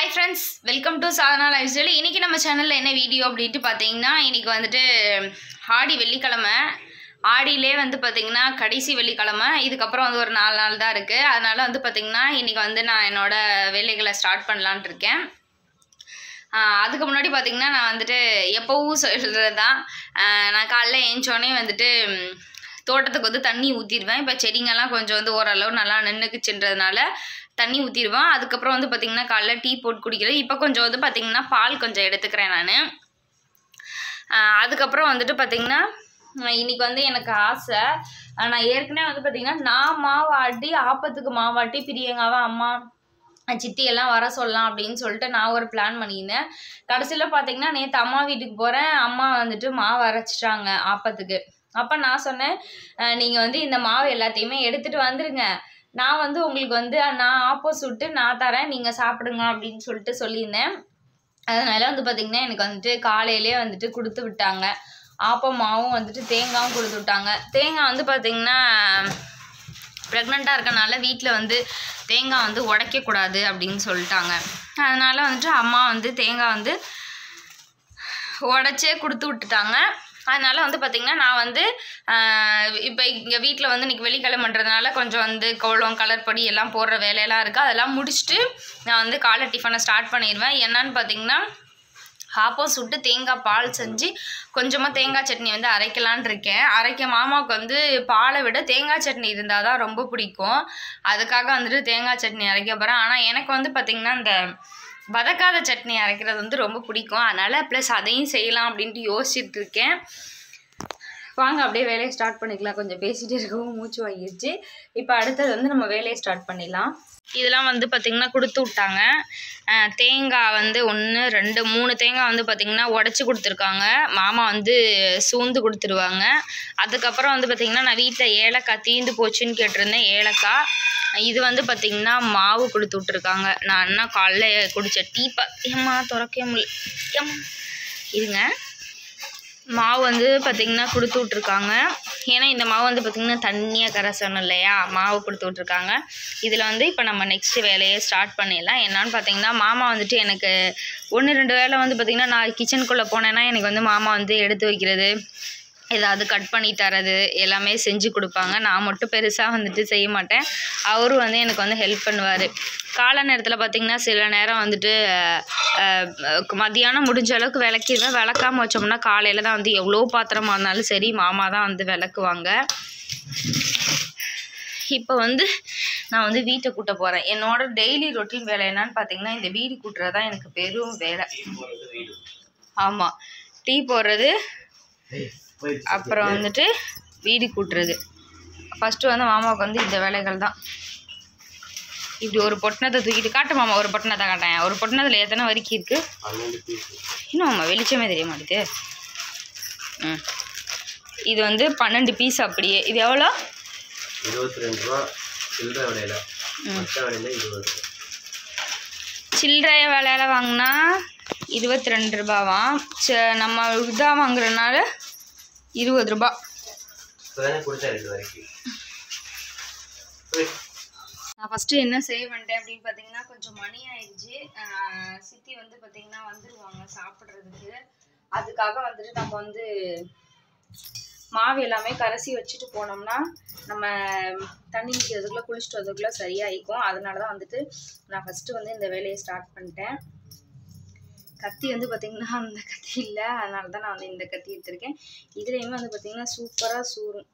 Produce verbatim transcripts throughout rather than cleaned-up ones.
Hi friends, welcome to Sadhana Lifestyle. இன்னைக்கு நம்ம சேனல்ல என்ன வீடியோ அப்படிட்டு பாத்தீங்கன்னா இன்னைக்கு வந்துட்டு ஆடி வெள்ளிக்கிழமை ஆடியிலே வந்து பாத்தீங்கன்னா கடைசி வெள்ளிக்கிழமை இதுக்கு அப்புறம் வந்து ஒரு நாலு நாள் தான் இருக்கு. அதனால வந்து பாத்தீங்கன்னா இன்னைக்கு வந்து நான் என்னோட வேலைகளை ஸ்டார்ட் பண்ணலாம்னு இருக்கேன். அதுக்கு முன்னாடி பாத்தீங்கன்னா நான் வந்துட்டு எப்பவும் சொல்றதுதான் நான் காலையில ஏஞ்சோனே வந்துட்டு தோட்டத்துக்கு வந்து தண்ணி ஊற்றிடுவேன். இப்போ செடிங்கெல்லாம் கொஞ்சம் வந்து ஓரளவு நல்லா நின்றுக்குச்சுன்றதுனால தண்ணி ஊற்றிடுவேன். அதுக்கப்புறம் வந்து பார்த்திங்கன்னா காலைல டீ போட்டு குடிக்கிறது. இப்போ கொஞ்சம் வந்து பார்த்திங்கன்னா பால் கொஞ்சம் எடுத்துக்கிறேன் நான். அதுக்கப்புறம் வந்துட்டு பார்த்திங்கன்னா இன்றைக்கி வந்து எனக்கு ஆசை, நான் ஏற்கனவே வந்து பார்த்திங்கன்னா நான் மாவாட்டி ஆப்பத்துக்கு மாவாட்டி பிரியங்காவை அம்மா சித்தி எல்லாம் வர சொல்லலாம் அப்படின்னு சொல்லிட்டு நான் ஒரு பிளான் பண்ணியிருந்தேன். கடைசியில் பார்த்திங்கன்னா நேற்று அம்மா வீட்டுக்கு போகிறேன். அம்மா வந்துட்டு மாவு அரைச்சிட்டாங்க ஆப்பத்துக்கு. அப்போ நான் சொன்னேன், நீங்கள் வந்து இந்த மாவு எல்லாத்தையுமே எடுத்துகிட்டு வந்துடுங்க, நான் வந்து உங்களுக்கு வந்து நான் ஆப்போ சுட்டு நான் தரேன், நீங்கள் சாப்பிடுங்க அப்படின்னு சொல்லிட்டு சொல்லியிருந்தேன். அதனால் வந்து பார்த்திங்கன்னா எனக்கு வந்துட்டு காலையிலே வந்துட்டு கொடுத்து விட்டாங்க. ஆப்பம் மாவும் வந்துட்டு தேங்காயும் கொடுத்து விட்டாங்க. தேங்காய் வந்து பார்த்திங்கன்னா ப்ரெக்னெண்ட்டாக இருக்கனால வீட்டில் வந்து தேங்காய் வந்து உடைக்கக்கூடாது அப்படின்னு சொல்லிட்டாங்க. அதனால் வந்துட்டு அம்மா வந்து தேங்காய் வந்து உடச்சே கொடுத்து விட்டுட்டாங்க. அதனால் வந்து பார்த்திங்கன்னா நான் வந்து இப்போ இங்கே வீட்டில் வந்து இன்றைக்கி வெள்ளிக்கிழமைன்றதுனால கொஞ்சம் வந்து கோலம் கலர் பொடி எல்லாம் போடுற வேலையெல்லாம் இருக்குது. அதெல்லாம் முடிச்சுட்டு நான் வந்து காலை டிஃபனை ஸ்டார்ட் பண்ணிடுவேன். என்னன்னு பார்த்திங்கன்னா ஆப்பம் சுட்டு தேங்காய் பால் செஞ்சு கொஞ்சமாக தேங்காய் சட்னி வந்து அரைக்கலான் இருக்கேன். அரைக்க மாமாவுக்கு வந்து பாலை விட தேங்காய் சட்னி இருந்தால் தான் ரொம்ப பிடிக்கும். அதுக்காக வந்துட்டு தேங்காய் சட்னி அரைக்க போகிறேன். ஆனால் எனக்கு வந்து பார்த்திங்கன்னா இந்த வதக்காத சட்னி அரைக்கிறது வந்து ரொம்ப பிடிக்கும். அதனால் ப்ளஸ் அதையும் செய்யலாம் அப்படின்ட்டு யோசிச்சுட்டு இருக்கேன். வாங்க அப்படியே வேலையை ஸ்டார்ட் பண்ணிக்கலாம். கொஞ்சம் பேசிகிட்டே இருக்கவும் மூச்சு வாங்கிடுச்சு. இப்போ அடுத்தது வந்து நம்ம வேலையை ஸ்டார்ட் பண்ணிடலாம். இதெல்லாம் வந்து பார்த்திங்கன்னா கொடுத்து விட்டாங்க. தேங்காய் வந்து ஒன்று ரெண்டு மூணு தேங்காய் வந்து பார்த்திங்கன்னா உடச்சி கொடுத்துருக்காங்க. மாமா வந்து சூந்து கொடுத்துருவாங்க. அதுக்கப்புறம் வந்து பார்த்திங்கன்னா நான் வீட்டில் ஏலக்காய் தீந்து போச்சுன்னு கேட்டிருந்தேன். ஏலக்காய் இது வந்து பார்த்திங்கன்னா மாவு கொடுத்து விட்ருக்காங்க. நான் என்ன காலைல குடித்த டீ பா ஏம்மா துறக்க முடியல ஏம்மா இருங்க. மாவு வந்து பார்த்திங்கன்னா கொடுத்து விட்ருக்காங்க. ஏன்னா இந்த மாவு வந்து பார்த்திங்கன்னா தண்ணியாக கரைசணும் இல்லையா, மாவு கொடுத்து விட்ருக்காங்க. இதில் வந்து இப்போ நம்ம நெக்ஸ்ட்டு வேலையை ஸ்டார்ட் பண்ணிடலாம். என்னான்னு பார்த்திங்கன்னா மாமா வந்துட்டு எனக்கு ஒன்று ரெண்டு வேலை வந்து பார்த்திங்கன்னா நான் கிச்சனுக்குள்ளே போனேன்னா எனக்கு வந்து மாமா வந்து எடுத்து வைக்கிறது, ஏதாவது கட் பண்ணி தரது எல்லாமே செஞ்சு கொடுப்பாங்க. நான் மட்டும் பெருசாக வந்துட்டு செய்ய மாட்டேன். அவரும் வந்து எனக்கு வந்து ஹெல்ப் பண்ணுவார். காலை நேரத்தில் பார்த்திங்கன்னா சில நேரம் வந்துட்டு மத்தியானம் முடிஞ்ச அளவுக்கு விளக்கிடுவேன். விளக்காமல் வச்சோம்னா காலையில் தான் வந்து எவ்வளோ பாத்திரமாக இருந்தாலும் சரி மாமா தான் வந்து விளக்குவாங்க. இப்போ வந்து நான் வந்து வீட்டை கூட்ட போகிறேன். என்னோட டெய்லி ரொட்டீன் வேலை என்னன்னு பார்த்திங்கன்னா இந்த வீடு கூட்டுறது தான் எனக்கு பெரும் வேலை. ஆமாம், டீ போடுறது, அப்புறம் வந்துட்டு வீடு கூட்டுறது. ஃபஸ்ட்டு வந்து மாமாவுக்கு வந்து இந்த வேலைகள் தான். இப்படி ஒரு பொட்டினத்தை தூக்கிட்டு காட்டு மாமா, ஒரு பொட்டினத்தை காட்டேன். ஒரு பொட்டினத்தில் எத்தனை வரைக்கும் இருக்குது இன்னும் மாமா வெளிச்சமே தெரிய மாட்டேது. ம் இது வந்து பன்னெண்டு பீஸ். அப்படியே இது எவ்வளோ? இருபத்தி ரெண்டு ரூபா சில்லறை விலையில. இருபது சில்லறைய விலையில வாங்கினா இருபத்தி ரெண்டு ரூபாவாம். நம்ம இதாக வாங்குறதுனால இருபது ரூபா. நான் ஃபஸ்ட்டு என்ன செய்ய வேண்டேன் அப்படின்னு பார்த்தீங்கன்னா கொஞ்சம் மணி ஆயிடுச்சு. சித்தி வந்து பார்த்தீங்கன்னா வந்துடுவாங்க சாப்பிட்றதுக்கு. அதுக்காக வந்துட்டு நம்ம வந்து மாவு எல்லாமே கரைசி வச்சுட்டு போனோம்னா நம்ம தண்ணி நிற்கிறதுக்குள்ளே குளிச்சுட்டு வரதுக்குள்ளே சரியாயிக்கும். அதனால தான் வந்துட்டு நான் ஃபஸ்ட்டு வந்து இந்த வேலையை ஸ்டார்ட் பண்ணிட்டேன். கத்தி வந்து பார்த்திங்கன்னா அந்த கத்தி இல்லை, அதனால தான் நான் வந்து இந்த கத்தி எடுத்திருக்கேன். இதுலேயுமே வந்து பார்த்திங்கன்னா சூப்பராக சூறும்.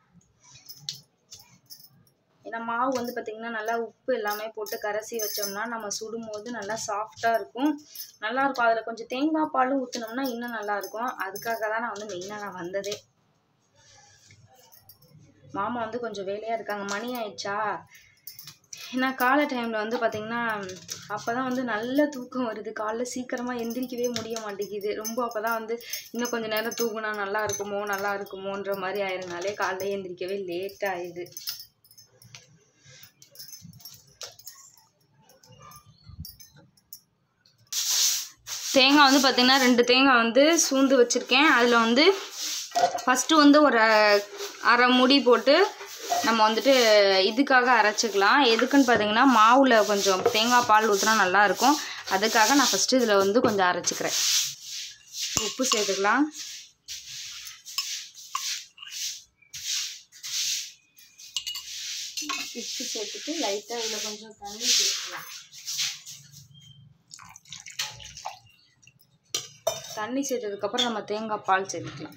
ஏன்னா மாவு வந்து பார்த்திங்கன்னா நல்லா உப்பு எல்லாமே போட்டு கரைசி வச்சோம்னா நம்ம சுடும் போது நல்லா சாஃப்டாக இருக்கும், நல்லாயிருக்கும். அதில் கொஞ்சம் தேங்காய் பாலும் ஊற்றினோம்னா இன்னும் நல்லாயிருக்கும். அதுக்காக தான் நான் வந்து மெயினாக நான் வந்ததே. மாமா வந்து கொஞ்சம் வேலையாக இருக்காங்க. மணி ஆயிடுச்சா, ஏன்னா காலை டைமில் வந்து பார்த்திங்கன்னா அப்போ தான் வந்து நல்ல தூக்கம் வருது. காலைல சீக்கிரமாக எந்திரிக்கவே முடிய மாட்டேங்குது ரொம்ப. அப்போ தான் வந்து இன்னும் கொஞ்சம் நேரம் தூங்குனா நல்லா இருக்குமோ நல்லா இருக்குமோன்ற மாதிரி ஆயிருந்தாலே காலைல எந்திரிக்கவே லேட் ஆயிடுது. தேங்காய் வந்து பார்த்திங்கன்னா ரெண்டு தேங்காய் வந்து சூந்து வச்சுருக்கேன். அதில் வந்து ஃபஸ்ட்டு வந்து ஒரு அரை மூடி போட்டு நம்ம வந்துட்டு இதுக்காக அரைச்சிக்கலாம். எதுக்குன்னு பார்த்தீங்கன்னா மாவில் கொஞ்சம் தேங்காய் பால் ஊற்றினா நல்லாயிருக்கும். அதுக்காக நான் ஃபஸ்ட்டு இதில் வந்து கொஞ்சம் அரைச்சிக்கிறேன். உப்பு சேர்த்துக்கலாம். உப்பு சேர்த்துட்டு லைட்டாக இதில் கொஞ்சம் தண்ணி சேர்த்துக்கலாம். தண்ணி சேர்த்ததுக்கப்புறம் நம்ம தேங்காய் பால் சேர்த்துக்கலாம்.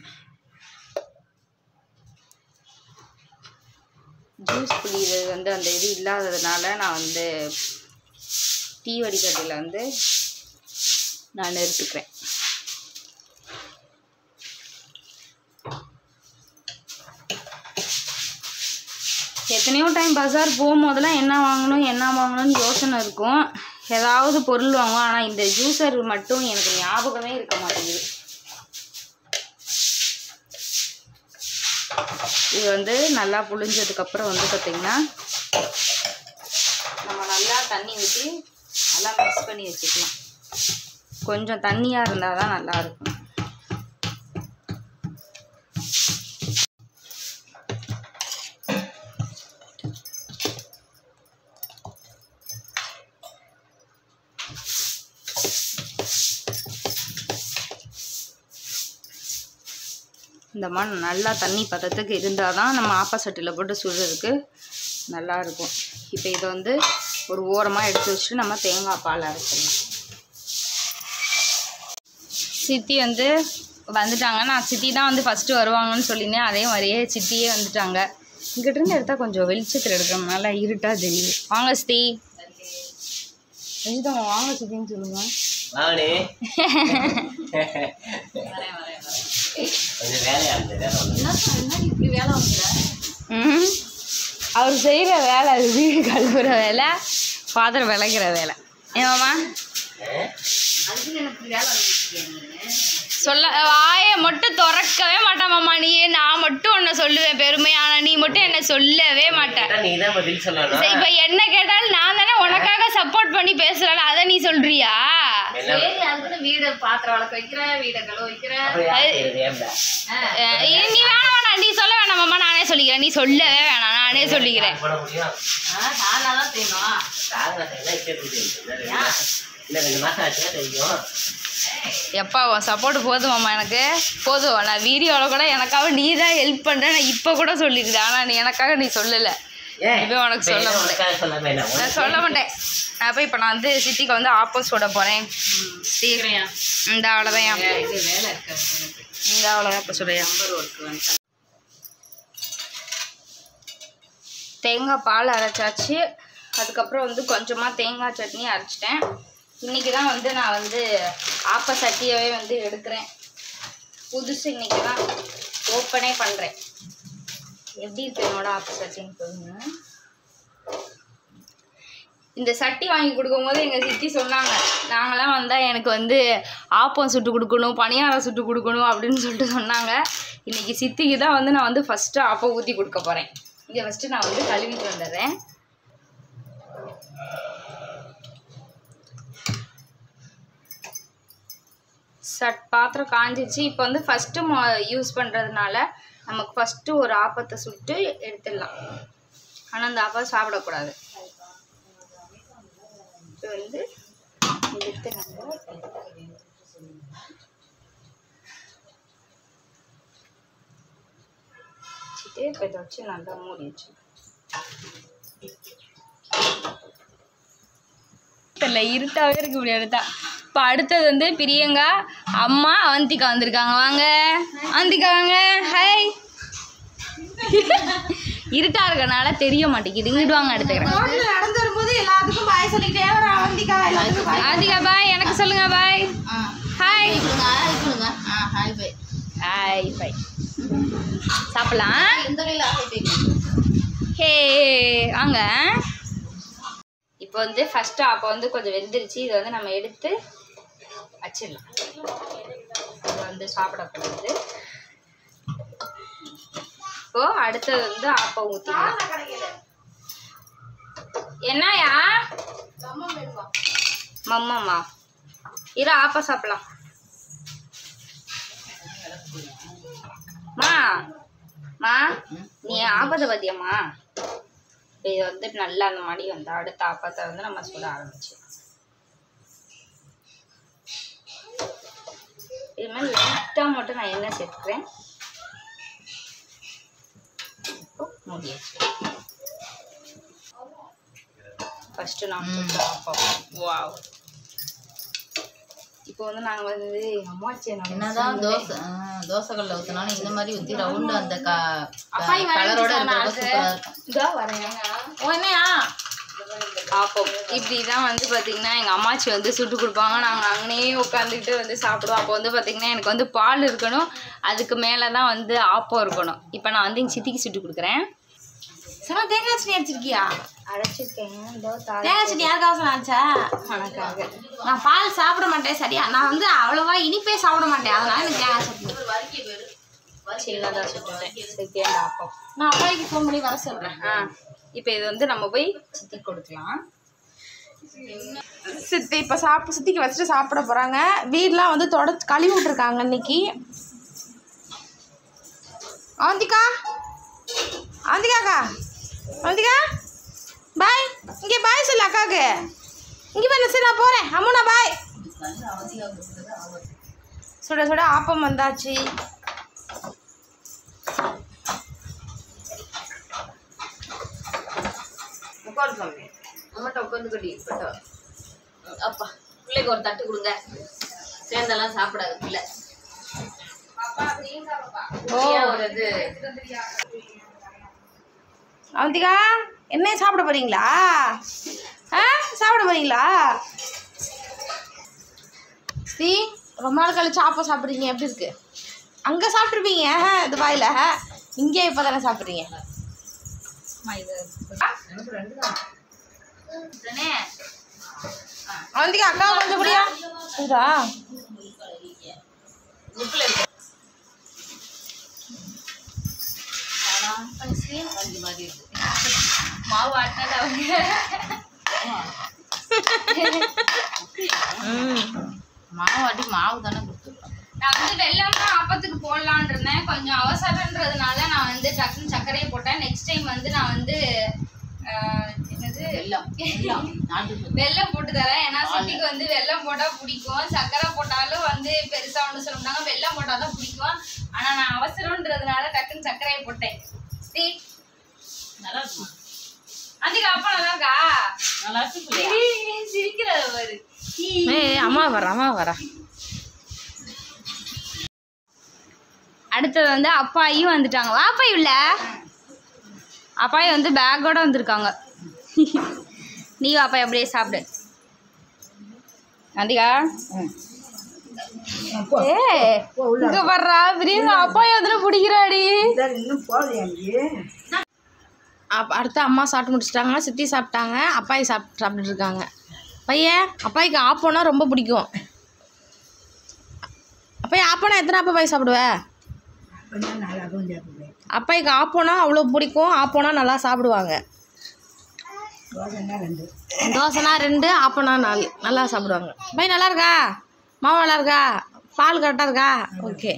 ஜூஸ் புளிது வந்து அந்த இது இல்லாததுனால நான் வந்து டீ வடிகட்டியில் வந்து நான் எடுத்துக்கிறேன். எத்தனையோ டைம் பஜார் போகும்போதெல்லாம் என்ன வாங்கணும் என்ன வாங்கணும்னு யோசனை இருக்கும். ஏதாவது பொருள் வாங்குவோம். ஆனால் இந்த ஜூஸர் மட்டும் எனக்கு ஞாபகமே இருக்க மாட்டேங்குது. இது வந்து நல்லா புளிஞ்சதுக்கப்புறம் வந்து பார்த்திங்கன்னா நம்ம நல்லா தண்ணி ஊற்றி நல்லா மிக்ஸ் பண்ணி வச்சுக்கலாம். கொஞ்சம் தண்ணியாக இருந்தால் தான் நல்லாயிருக்கும். இந்த மாதிரி நல்லா தண்ணி பதத்துக்கு இருந்தால் தான் நம்ம ஆப்பசட்டியில் போட்டு சுடுறதுக்கு நல்லாயிருக்கும். இப்போ இதை வந்து ஒரு ஓரமாக எடுத்து வச்சுட்டு நம்ம தேங்காய் பால் அரைச்சிடலாம். சித்தி வந்து வந்துட்டாங்க. நான் சித்தி தான் வந்து ஃபஸ்ட்டு வருவாங்கன்னு சொல்லியிருந்தேன். அதே மாதிரியே சித்தியே வந்துட்டாங்க. இங்கிட்டிருந்து எடுத்தால் கொஞ்சம் வெளிச்சத்தில் எடுக்கிறதுனால இருட்டாக தெரியுது. வாங்க சித்தி. ரஞ்சிதா வாங்க சித்தின்னு சொல்லுங்க. அவர் செய்கிற வேலை அது வீடு கழுவுற வேலை, பாத்திரம் விளக்குற வேலை. ஏமாம்மா சொல்ல வாயை மட்டும் திறக்கவே மாட்டாமாம்மா. நீ நான் மட்டும் உன்னை சொல்லுவேன் பெருமையா, ஆனால் நீ மட்டும் என்னை சொல்லவே மாட்டேன். இப்போ என்ன கேட்டாலும் நான் தானே உனக்காக சப்போர்ட் பண்ணி பேசுறேன். அதை நீ சொல்றியா? வீடு பாத்திரம் வளர்க்க வைக்கிறேன், வீடை கழுவ வைக்கிறேன். நீ வேணாம் வேணாம் நீ சொல்ல வேணாமாம்மா, நானே சொல்லிக்கிறேன். நீ சொல்லவே வேணாம், நானே சொல்லிக்கிறேன். எப்பா சப்போர்ட் போதுமாம்மா, எனக்கு போதும். நான் வீடியோவில் கூட எனக்காக நீ தான் ஹெல்ப் பண்ணுற, நான் இப்போ கூட சொல்லியிருக்கேன். ஆனால் நீ எனக்காக நீ சொல்லலை. இப்போ உனக்கு சொல்ல மாட்டேன், நான் சொல்ல மாட்டேன். அப்போ இப்போ நான் வந்து சித்திக்கு வந்து ஆப்போஸ் போட போகிறேன். இந்த அவ்வளோதான் இந்த அவ்வளோதான் இப்போ சொல்கிறேன். தேங்காய் பால் அரைச்சாச்சு. அதுக்கப்புறம் வந்து கொஞ்சமாக தேங்காய் சட்னி அரைச்சிட்டேன். இன்றைக்கி தான் வந்து நான் வந்து ஆப்ப சட்டியவே வந்து எடுக்கிறேன். புதுசு இன்றைக்கி தான் ஓப்பனே பண்ணுறேன். எப்படி இருக்கு என்னோட ஆப்ப சட்டின்னு சொல்லுங்க. இந்த சட்டி வாங்கி கொடுக்கும்போது எங்கள் சித்தி சொன்னாங்க, நாங்களாம் வந்தால் எனக்கு வந்து ஆப்பம் சுட்டு கொடுக்கணும், பணியாரம் சுட்டு கொடுக்கணும் அப்படின்னு சொல்லிட்டு சொன்னாங்க. இன்றைக்கி சித்திக்கு தான் வந்து நான் வந்து ஃபஸ்ட்டு ஆப்பம் ஊற்றி கொடுக்க போகிறேன். இங்கே ஃபஸ்ட்டு நான் வந்து கழுவிட்டு வந்துடுறேன். சட் பாத்திரம் காஞ்சிச்சு. இப்போ வந்து ஃபஸ்ட்டு யூஸ் பண்ணுறதுனால நமக்கு ஃபஸ்ட்டு ஒரு ஆப்பத்தை சுட்டு எடுத்துடலாம். ஆனால் அந்த ஆப்பம் சாப்பிடக்கூடாது. இப்போ வந்து எடுத்து நம்ம வச்சுட்டு இப்போ இதை வச்சு நல்லா மூடி வச்சு தெரியல, இருட்டாகவே இருக்க முடியாது தான். இப்போ அடுத்தது வந்து பிரியங்கா அம்மா அவந்திகா வந்திருக்காங்க. வாங்க அவந்திகா வாங்க. ஹாய். இருட்டா இருக்கனால தெரிய மாட்டேங்குது. இங்கிட்டு வாங்க எடுத்துக்கிறேன். நடந்து வரும்போது எல்லாத்துக்கும் பாய் சொல்லிட்டே வர அவந்திகா. அவந்திகா பாய். எனக்கு சொல்லுங்க bye. Hi hi bye. Hi bye. சாப்பிடலாம். ஹே வாங்க. இப்போ வந்து ஃபஸ்ட்டு அப்போ வந்து கொஞ்சம் வெந்துருச்சு. இதை வந்து நம்ம எடுத்து வச்சிடலாம். இதை வந்து சாப்பிடக்கூடாது. இப்போ அடுத்தது வந்து ஆப்பம் ஊற்றிடலாம். என்னயா மம்மம்மா இரு ஆப்பம் சாப்பிடலாம். மா ஆ நீ ஆபத்தை பத்தியம்மா. இப்போ இது வந்து நல்லா அந்த மாதிரி வந்து அடுத்த ஆப்பத்தை வந்து நம்ம சுட ஆரம்பிச்சு இது மாதிரி லைட்டாக மட்டும் நான் எண்ணெய் சேர்த்துக்கிறேன். ஃபஸ்ட்டு நான் வாவ். இப்போ வந்து நாங்கள் வந்து அம்மாச்சி என்னதான் தோசை தோசைக்கல்ல ஊற்றினாலும் இந்த மாதிரி ஊற்றி ரவுண்டு அந்த அப்பாய் கலரோட இதா வரேன் உடனேயா ஆப்பம் இப்படி தான் வந்து பார்த்திங்கன்னா எங்கள் அம்மாச்சி வந்து சுட்டு கொடுப்பாங்க. நாங்கள் அங்கேயே உட்காந்துக்கிட்டு வந்து சாப்பிடுவோம். அப்போ வந்து பார்த்திங்கன்னா எனக்கு வந்து பால் இருக்கணும், அதுக்கு மேலே தான் வந்து ஆப்பம் இருக்கணும். இப்போ நான் வந்து எங்கள் சித்திக்கு சுட்டு கொடுக்குறேன். சனா தேங்காய் சட்னி அடிச்சிருக்கியா? அரைச்சிருக்கேன். தேங்காய் சட்னி யாருக்காக ஆச்சா? உனக்காக. நான் பால் சாப்பிட மாட்டேன் சரியா, நான் வந்து அவ்வளோவா இனிப்பே சாப்பிட மாட்டேன், அதனால எனக்கு தேங்காய் சட்னி சின்னதாக சுட்டுட்டேன். செகண்ட் ஆப்பம் நான் அப்பாய்க்கு ஃபோன் பண்ணி வர சொல்கிறேன். ஆ இப்போ இது வந்து நம்ம போய் சித்தி கொடுக்கலாம். சித்தி இப்போ சாப்பிட்டு சித்திக்கு வச்சுட்டு சாப்பிட போகிறாங்க. வீடெலாம் வந்து தொடச்சி கழுவி விட்ருக்காங்க இன்னைக்கு. அவந்திகா அவந்திகாக்கா அவந்திகா பாய், இங்கே பாய் சொல்லு அக்காவுக்கு. இங்கே போய் சரி நான் போகிறேன். அம்முனா பாய். சுட சுட ஆப்பம் வந்தாச்சு. உட்காந்து சாமி அம்மாட்ட உட்காந்து கட்டி அப்பா பிள்ளைக்கு ஒரு தட்டு கொடுங்க. சேர்ந்தெல்லாம் சாப்பிடாது பிள்ளை. ஒரு இது அவந்திகா என்ன சாப்பிட போறீங்களா? ஆ சாப்பிட போறீங்களா? ஸ்ரீ ரொம்ப நாள் கழிச்சு ஆப்பம் சாப்பிட்றீங்க, எப்படி இருக்கு? அங்கே சாப்பிட்ருப்பீங்க துபாயில், இங்கே இப்போ தானே சாப்பிட்றீங்க. அவந்திகா அக்கா கொஞ்சம் புரியா இதா மாவு ஆட்டினது அவங்க மாவு ஆட்டி மாவு தானே கொடுத்துருக்கோம். நான் வந்து வெள்ளம் தான் அப்பத்துக்கு போடலான் இருந்தேன். கொஞ்சம் அவசரன்றதுனால நான் வந்து டக்குன்னு சர்க்கரையை போட்டேன். நெக்ஸ்ட் டைம் வந்து நான் வந்து என்னது வெல்லம் வெல்லம் போட்டு தரேன். ஏன்னா சிட்டிக்கு வந்து வெல்லம் போட்டால் பிடிக்கும், சர்க்கரை போட்டாலும் வந்து பெருசாக ஒன்று சொல்லிட்டாங்க, வெல்லம் போட்டால் தான் பிடிக்கும். ஆனால் நான் அவசரன்றதுனால டக்குன்னு சர்க்கரையை போட்டேன். ஸ்ரீ நல்லா இருக்கும். அதுக்கு அப்பா நல்லா இருக்கா? நல்லா இருக்கு. சிரிக்கிறத பாரு. அம்மா வரா அம்மா வரா. அடுத்தது வந்து அப்பாயும் வந்துட்டாங்க. வாப்பாய் உள்ள அப்பாய் வந்து பேக்கோட வந்திருக்காங்க. நீ வாப்பாய் அப்படியே சாப்பிடு. நந்திகா ஏ இங்க வர்றா பிரியா அப்பாய் வந்து பிடிக்கிறாடி. அடுத்து அம்மா சாப்பிட்டு முடிச்சிட்டாங்க, சித்தி சாப்பிட்டாங்க, அப்பாய் சாப்பிட்டு சாப்பிட்டுட்டு இருக்காங்க. பையன் அப்பாய்க்கு ஆப்போனா ரொம்ப பிடிக்கும். அப்பாய் ஆப்போனா எத்தனை அப்பா பாய் சாப்பிடுவ? அப்பாய்க்கு ஆப்போனா அவ்வளோ பிடிக்கும், ஆப்போனா நல்லா சாப்பிடுவாங்க. தோசைனா ரெண்டு, ஆப்போனா நாலு, நல்லா சாப்பிடுவாங்க. பை நல்லா இருக்கா? மாவு நல்லா இருக்கா? பால் கரெக்டாக இருக்கா? ஓகே.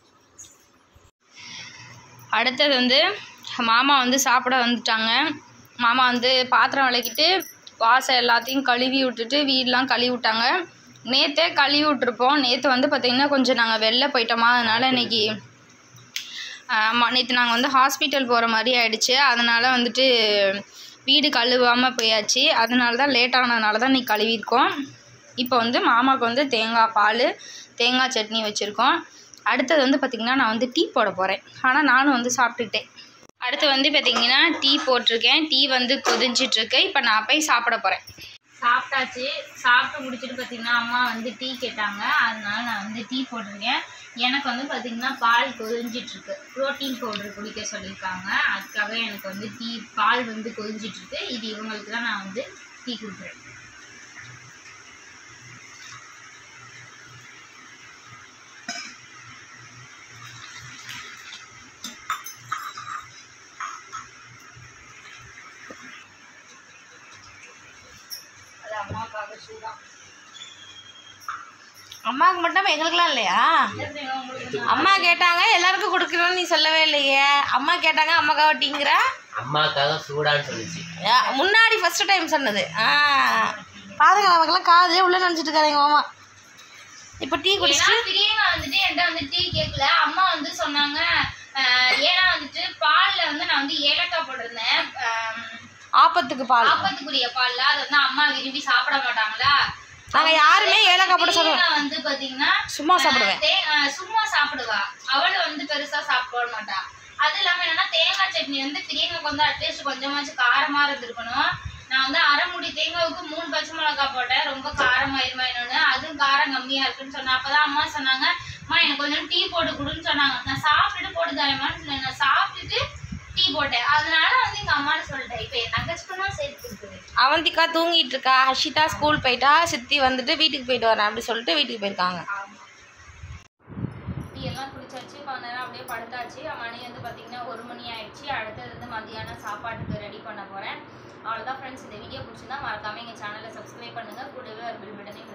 அடுத்தது வந்து மாமா வந்து சாப்பிட வந்துட்டாங்க. மாமா வந்து பாத்திரம் விளக்கிட்டு வாசல் எல்லாத்தையும் கழுவி விட்டுட்டு வீடெலாம் கழுவி விட்டாங்க. நேற்றே கழுவி விட்டுருப்போம். நேற்று வந்து பார்த்திங்கன்னா கொஞ்சம் நாங்கள் வெளில போயிட்டோமா, அதனால் இன்றைக்கி நேற்று நாங்கள் வந்து ஹாஸ்பிட்டல் போகிற மாதிரி ஆகிடுச்சு. அதனால் வந்துட்டு வீடு கழுவாமல் போயாச்சு. அதனால தான் லேட் ஆனதுனால தான் இன்றைக்கி கழுவிருக்கோம். இப்போ வந்து மாமாவுக்கு வந்து தேங்காய் பால் தேங்காய் சட்னி வச்சுருக்கோம். அடுத்தது வந்து பார்த்திங்கன்னா நான் வந்து டீ போட போகிறேன். ஆனால் நானும் வந்து சாப்பிட்டுட்டேன். அடுத்து வந்து பார்த்திங்கன்னா டீ போட்டிருக்கேன். டீ வந்து கொதிஞ்சிட்ருக்கு. இப்போ நான் போய் சாப்பிட போகிறேன். சாப்பிட்டாச்சு. சாப்பிட்டு முடிச்சுட்டு பார்த்திங்கன்னா அம்மா வந்து டீ கேட்டாங்க, அதனால நான் வந்து டீ போட்டிருக்கேன். எனக்கு வந்து பார்த்திங்கன்னா பால் கொதிஞ்சிட்ருக்கு. ப்ரோட்டீன் பவுட்ரு குடிக்க சொல்லியிருக்காங்க, அதுக்காக எனக்கு வந்து டீ பால் வந்து கொதிஞ்சிட்ருக்கு. இது இவங்களுக்கு தான் நான் வந்து டீ கொடுக்குறேன். அம்மாவுக்கு மட்டும் எங்களுக்குலாம் இல்லையா? அம்மா கேட்டாங்க எல்லாருக்கும் கொடுக்குறோன்னு நீ சொல்லவே இல்லையே. அம்மா கேட்டாங்க அம்மாக்காக டீங்கிற. அம்மாக்காக சூடான்னு சொல்லிச்சு முன்னாடி ஃபர்ஸ்ட் டைம் சொன்னது. ஆ பாருங்க நமக்கெல்லாம் காதலே உள்ள நினச்சிட்டு இருக்காரு எங்கள் மாமா. இப்போ டீ குடிச்சிட்டு பிரியங்கா வந்துட்டு என்கிட்ட வந்து டீ கேட்கல. அம்மா வந்து சொன்னாங்க ஏன்னா வந்துட்டு பாலில் வந்து நான் வந்து ஏலக்காய் போட்டிருந்தேன் ஆப்பத்துக்கு பால், ஆப்பத்துக்குரிய பால்ல அதை வந்து அம்மா விரும்பி சாப்பிட மாட்டாங்களா. நாங்க யாருமே ஏலக்காய் போட்டு சாப்பிடுவோம். வந்து பாத்தீங்கன்னா சும்மா சாப்பிடுவேன். சும்மா சாப்பிடுவா. அவளு வந்து பெருசா சாப்பிட மாட்டா. அது இல்லாம என்னன்னா தேங்காய் சட்னி வந்து பிரியங்காக்கு வந்து அட்லீஸ்ட் கொஞ்சமாச்சும் காரமா இருந்திருக்கணும். நான் வந்து அரை முடி தேங்காவுக்கு மூணு பச்சை மிளகாய் போட்டேன். ரொம்ப காரமாயிருமா என்னன்னு, அதுவும் காரம் கம்மியா இருக்குன்னு சொன்னேன். அப்பதான் அம்மா சொன்னாங்க அம்மா எனக்கு கொஞ்சம் டீ போட்டு கொடுன்னு சொன்னாங்க. நான் சாப்பிட்டுட்டு போட்டு தரேம்மான்னு சொன்னேன். நான் சாப்பிட்டுட்டு டீ போட்டேன். அதனால வந்து எங்க அம்மான்னு சொல்லிட்டேன். இப்ப என் தங்கச்சிக்குன்னா சேர்த்து கொடுக்குது. அவந்திகா தூங்கிட்டு இருக்கா, ஹர்ஷிதா ஸ்கூல் போயிட்டா, சித்தி வந்துட்டு வீட்டுக்கு போயிட்டு வரேன் அப்படி சொல்லிட்டு வீட்டுக்கு போயிருக்காங்க. டீ எல்லாம் குடிச்சாச்சு, கொஞ்ச நேரம் அப்படியே படுத்தாச்சு. மணி வந்து பார்த்தீங்கன்னா ஒரு மணி ஆயிடுச்சு. அடுத்தது வந்து மதியானம் சாப்பாட்டுக்கு ரெடி பண்ண போகிறேன். அவ்வளோதான் ஃப்ரெண்ட்ஸ். இந்த வீடியோ பிடிச்சிருந்தா மறக்காமல் எங்கள் சேனலை சப்ஸ்கிரைப் பண்ணுங்கள். கூடவே ஒரு பில் பட்டனையும்